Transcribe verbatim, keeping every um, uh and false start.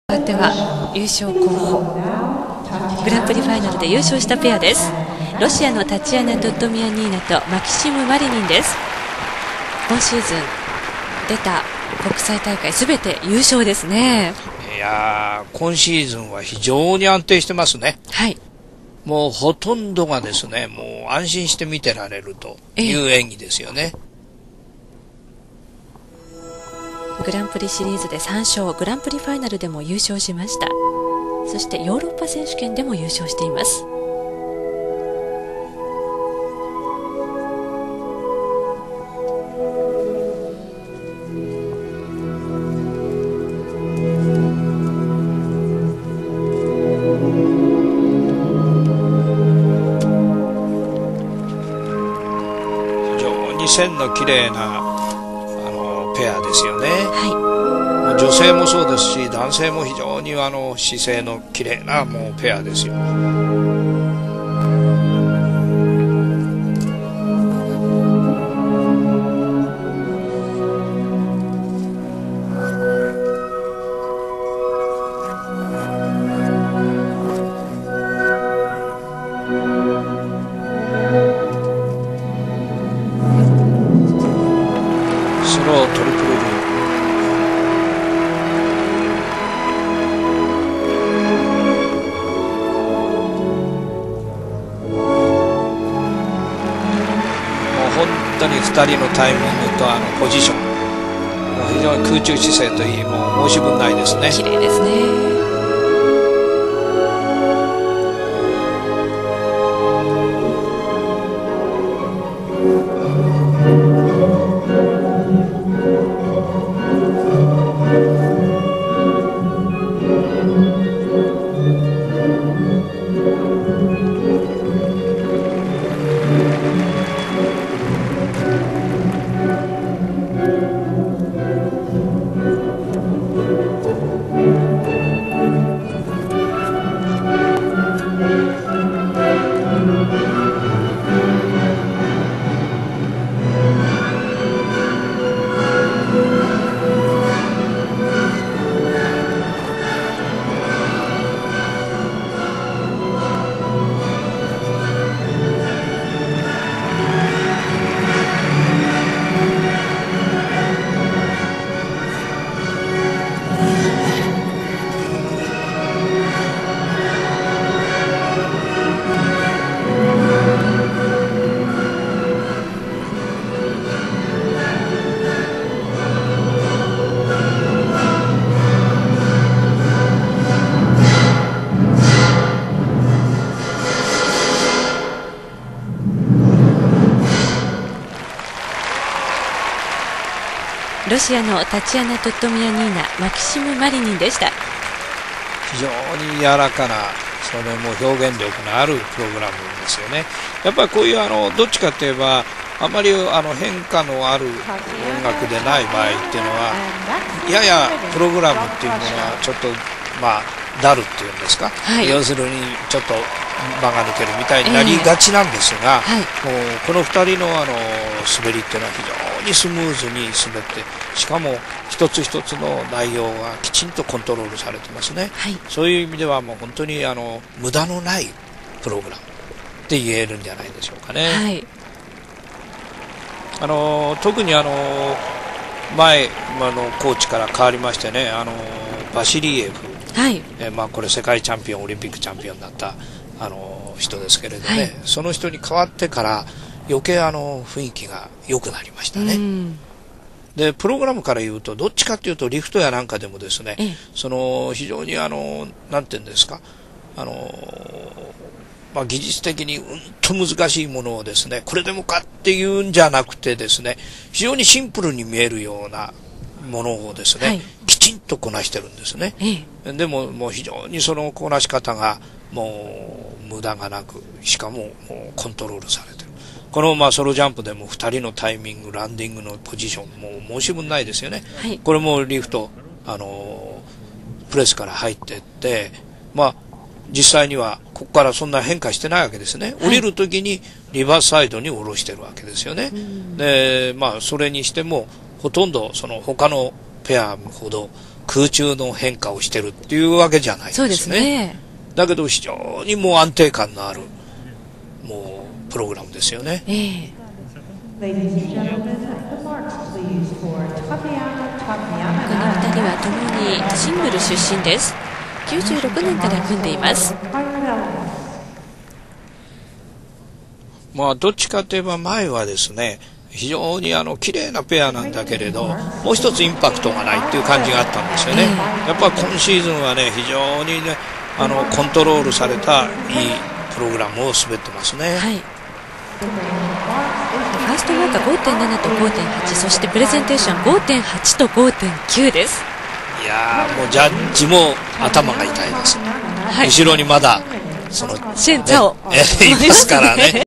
かわっては優勝候補グランプリファイナルで優勝したペアです。ロシアのタチアナ・トットミアニーナとマキシム・マリニンです。今シーズン出た国際大会すべて優勝ですね。 いやー、今シーズンは非常に安定してますね。 はい、 もうほとんどがですね、もう安心して見てられるという演技ですよね。 グランプリシリーズでさん勝、グランプリファイナルでも優勝しました。そしてヨーロッパ選手権でも優勝しています。 非常に線の綺麗なペアですよね。 はい、 女性もそうですし、男性も非常にあの姿勢の綺麗なもうペアですよ。スロートリプルループ。本当にふたりのタイミングとあのポジション、もう非常に空中姿勢といい、もう申し分ないですね。 綺麗ですね。ロシアのタチアナ・トットミアニーナ、マキシム・マリニンでした。 非常に柔らかな、それも表現力のあるプログラムですよね。やっぱりこういうあのどっちかといえばあまりあの変化のある音楽でない場合っていうのは、ややプログラムっていうものはちょっとまあダルっていうんですか、はい、要するにちょっと間が抜けるみたいになりがちなんですが、えーはい、もうこのふたりのあの滑りっていうのは非常にスムーズに滑って、しかも一つ一つの内容がきちんとコントロールされてますね。はい、そういう意味ではもう本当にあの無駄のないプログラムって言えるんじゃないでしょうかね。はい、あの特にあの前あのコーチから変わりましてね、あのバシリエフ、はい、えまあ、これ世界チャンピオン、オリンピックチャンピオンになったあの人ですけれどね、はい、その人に変わってから余計あの雰囲気が良くなりましたね。でプログラムから言うとどっちかというとリフトやなんかでもですね、ええ、その非常にあのなんていうんですか、あの、まあ、技術的にうんと難しいものをですねこれでもかっていうんじゃなくてですね、非常にシンプルに見えるようなものをですね、はい、きちんとこなしてるんですね。ええ、でももう非常にそのこなし方がもう無駄がなく、しかももうコントロールされてる。このまあソロジャンプでもふたりのタイミング、ランディングのポジションも申し分ないですよね。はい、これもリフト、あのー、プレスから入っていって、まあ実際にはここからそんな変化してないわけですね。降りるときにリバーサイドに下ろしてるわけですよね。で、まあそれにしてもほとんどその他のペアほど空中の変化をしてるっていうわけじゃないですね。 そうですね。 だけど非常にもう安定感のあるもうプログラムですよね。 ええ。このふたりはともにシングル出身です。きゅうじゅうろくねんから組んでいます。 まあどっちかといえば前はですね、非常にあの綺麗なペアなんだけれどもう一つインパクトがないっていう感じがあったんですよね。やっぱ今シーズンはね非常にねあのコントロールされたいいプログラムを滑ってますね。 はい、ファーストマーカー ごてんなな と ごてんはち、 そしてプレゼンテーション ごてんはち と ごてんきゅう です。 いやーもうジャッジも頭が痛いです、 はい、 後ろにまだそのシェン・ツァオ、 ね、いますからね